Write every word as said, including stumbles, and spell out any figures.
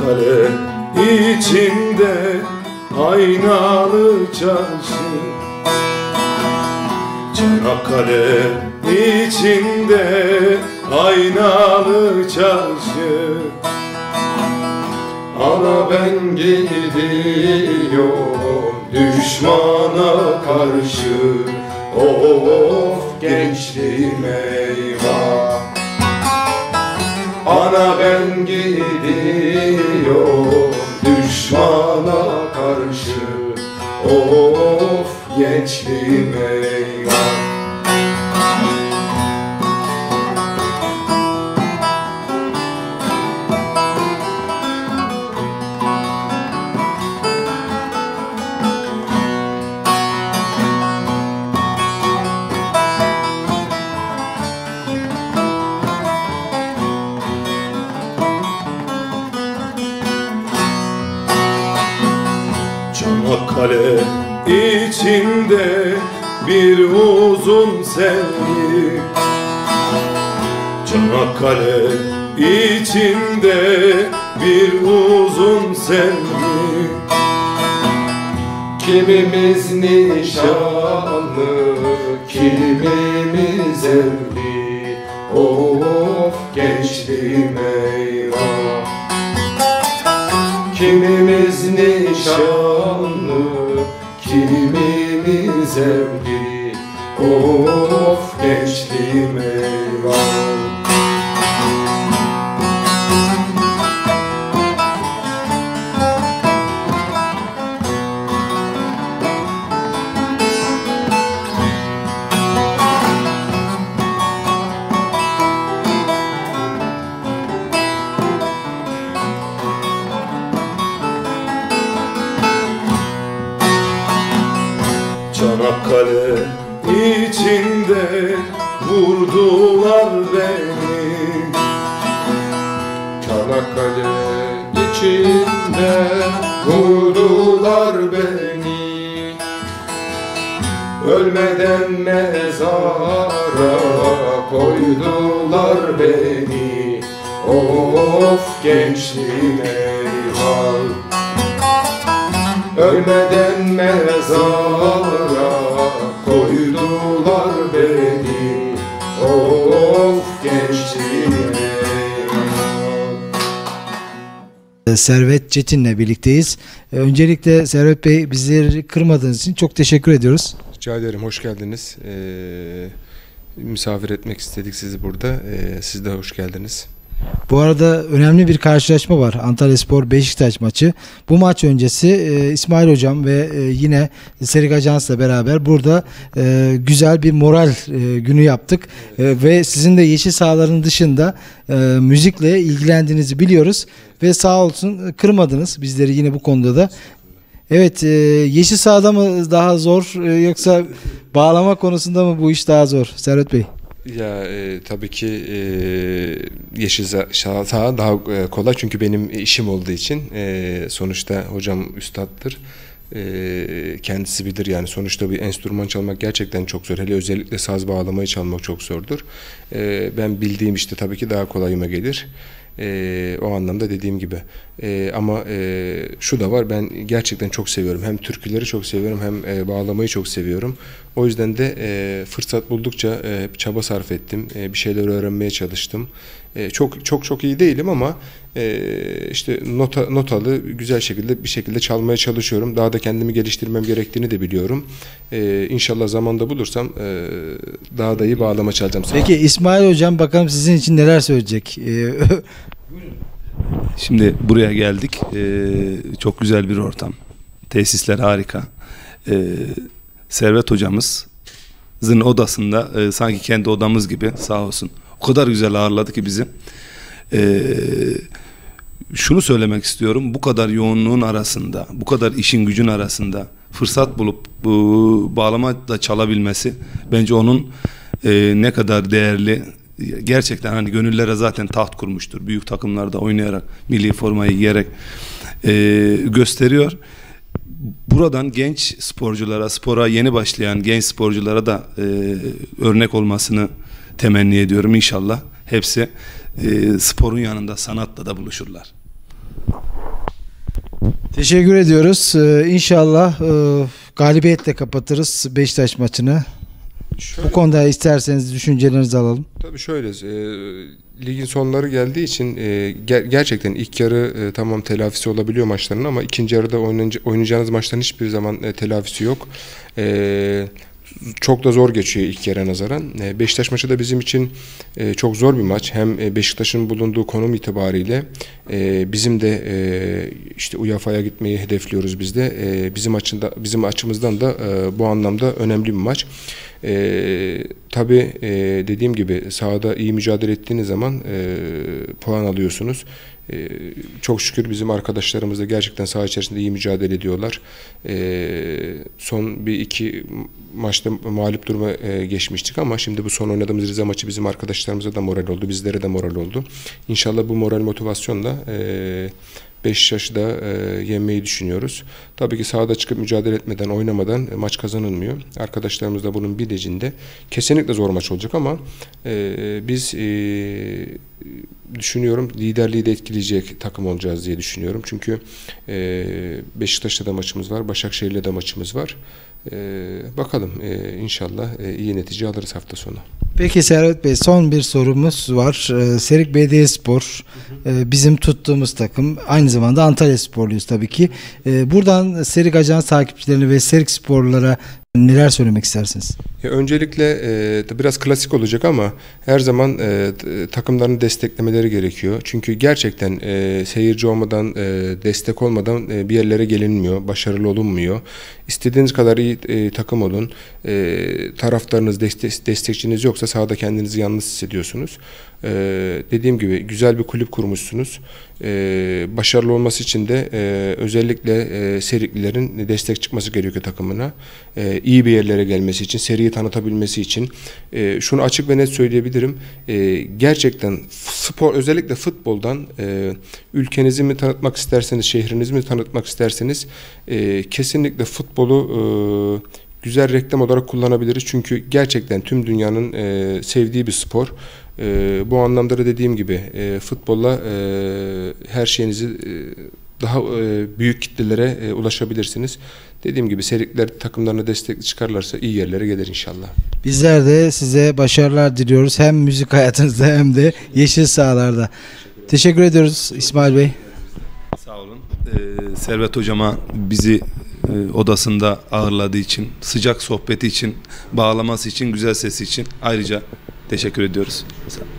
Çanakkale içinde aynalı çarşı, Çanakkale içinde aynalı çarşı. Ana ben gidiyorum düşmana karşı, of gençliğim eyvah. Ana ben gidiyorum düşmana karşı, of gençliğim eyvah. Çanakkale içinde bir uzun sevgi, Çanakkale içinde bir uzun sevgi. Kimimiz nişanlı, kimimiz evli, of gençliğim eyvah. Kimimiz nişanlı, kimimiz evli, of gençliğim eyvah. Çanakkale içinde vurdular beni, Çanakkale içinde vurdular beni. Ölmeden mezara koydular beni, of gençliğim eyvah. Ölmeden mezara koydular beni, of gençliğim eyvah. Servet Çetin'le birlikteyiz. Öncelikle Servet Bey, bizleri kırmadığınız için çok teşekkür ediyoruz. Rica ederim, hoş geldiniz. Ee, misafir etmek istedik sizi burada. Ee, siz de hoş geldiniz. Bu arada önemli bir karşılaşma var. Antalyaspor Beşiktaş maçı. Bu maç öncesi e, İsmail Hocam ve e, yine Serik Ajans'la beraber burada e, güzel bir moral e, günü yaptık. E, ve sizin de yeşil sahaların dışında e, müzikle ilgilendiğinizi biliyoruz. Ve sağ olsun kırmadınız bizleri yine bu konuda da. Evet, e, yeşil sahada mı daha zor e, yoksa bağlama konusunda mı bu iş daha zor Servet Bey? Ya e, tabii ki e, yeşil saha daha e, kolay çünkü benim işim olduğu için. E, sonuçta hocam üstattır. E, kendisi bilir yani, sonuçta bir enstrüman çalmak gerçekten çok zor. Hele özellikle saz bağlamayı çalmak çok zordur. E, ben bildiğim işte tabii ki daha kolayıma gelir. Ee, o anlamda dediğim gibi. Ee, ama e, şu da var, ben gerçekten çok seviyorum. Hem türküleri çok seviyorum, hem e, bağlamayı çok seviyorum. O yüzden de e, fırsat buldukça e, çaba sarf ettim. E, bir şeyler öğrenmeye çalıştım. E, çok çok çok iyi değilim ama e, işte nota, notalı güzel şekilde bir şekilde çalmaya çalışıyorum. Daha da kendimi geliştirmem gerektiğini de biliyorum. E, İnşallah zamanda bulursam e, daha da iyi bağlama çalacağım. Peki İsmail Hocam, bakalım sizin için neler söyleyecek? E, Şimdi buraya geldik. Ee, çok güzel bir ortam. Tesisler harika. Ee, Servet hocamızın odasında e, sanki kendi odamız gibi, sağ olsun. O kadar güzel ağırladı ki bizi. Ee, şunu söylemek istiyorum. Bu kadar yoğunluğun arasında, bu kadar işin gücün arasında fırsat bulup bu bağlama da çalabilmesi bence onun e, ne kadar değerli. Gerçekten hani gönüllere zaten taht kurmuştur. Büyük takımlarda oynayarak, milli formayı giyerek e, gösteriyor. Buradan genç sporculara, spora yeni başlayan genç sporculara da e, örnek olmasını temenni ediyorum. İnşallah hepsi e, sporun yanında sanatla da buluşurlar. Teşekkür ediyoruz. Ee, İnşallah e, galibiyetle kapatırız Beşiktaş maçını. Şöyle, Bu konuda isterseniz düşüncelerinizi alalım. tabii şöyle, e, ligin sonları geldiği için e, ger- gerçekten ilk yarı e, tamam telafisi olabiliyor maçların ama ikinci yarıda oynanca- oynayacağınız maçların hiçbir zaman e, telafisi yok. E, Çok da zor geçiyor ilk yarıya nazaran. E, Beşiktaş maçı da bizim için e, çok zor bir maç. Hem e, Beşiktaş'ın bulunduğu konum itibariyle e, bizim de e, işte U E F A'ya gitmeyi hedefliyoruz biz de. E, bizim açında bizim açımızdan da e, bu anlamda önemli bir maç. E, tabii e, dediğim gibi sahada iyi mücadele ettiğiniz zaman e, puan alıyorsunuz. Ee, çok şükür bizim arkadaşlarımız da gerçekten saha içerisinde iyi mücadele ediyorlar. Ee, son bir iki maçta mağlup duruma e, geçmiştik ama şimdi bu son oynadığımız Rize maçı bizim arkadaşlarımıza da moral oldu, bizlere de moral oldu. İnşallah bu moral motivasyonla e, Beşiktaş'ı da e, yenmeyi düşünüyoruz. Tabii ki sahada çıkıp mücadele etmeden, oynamadan e, maç kazanılmıyor. Arkadaşlarımız da bunun bilincinde. Kesinlikle zor maç olacak ama e, biz e, düşünüyorum liderliği de etkileyecek takım olacağız diye düşünüyorum. Çünkü e, Beşiktaş'ta da maçımız var, Başakşehir'le de maçımız var. E, bakalım e, inşallah e, iyi netice alırız hafta sonu. Peki Servet Bey, son bir sorumuz var. Ee, Serik Belediyespor e, bizim tuttuğumuz takım. Aynı zamanda Antalyasporluyuz tabii ki. E, buradan Serik Ajans takipçilerine ve Serik sporlulara neler söylemek istersiniz? Ya öncelikle e, biraz klasik olacak ama her zaman e, takımlarını desteklemeleri gerekiyor. Çünkü gerçekten e, seyirci olmadan, e, destek olmadan e, bir yerlere gelinmiyor, başarılı olunmuyor. İstediğiniz kadar iyi e, takım olun. E, taraftarınız, destek, destekçiniz yoksa sahada kendinizi yalnız hissediyorsunuz. E, dediğim gibi güzel bir kulüp kurmuşsunuz. E, başarılı olması için de e, özellikle e, Seriklilerin destek çıkması gerekiyor takımına. E, iyi bir yerlere gelmesi için, seriyi tanıtabilmesi için. E, şunu açık ve net söyleyebilirim. E, gerçekten spor, özellikle futboldan e, ülkenizi mi tanıtmak isterseniz, şehrinizi mi tanıtmak isterseniz e, kesinlikle futbolu e, güzel reklam olarak kullanabiliriz. Çünkü gerçekten tüm dünyanın e, sevdiği bir spor. E, bu anlamda da dediğim gibi e, futbolla e, her şeyinizi e, daha e, büyük kitlelere e, ulaşabilirsiniz. Dediğim gibi Serikler takımlarına destek çıkarlarsa iyi yerlere gelir inşallah. Bizler de size başarılar diliyoruz. Hem müzik hayatınızda hem de yeşil sahalarda. Teşekkür ediyoruz İsmail Bey. Sağ olun. Ee, Servet hocama bizi e, odasında ağırladığı için, sıcak sohbeti için, bağlaması için, güzel sesi için ayrıca teşekkür ediyoruz. Sağ olun.